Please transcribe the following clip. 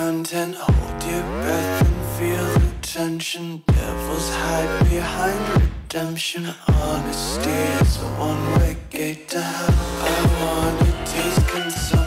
content. Hold your breath and feel the tension. Devils hide behind redemption. Honesty is a one-way gate to hell. I wanna taste consumption.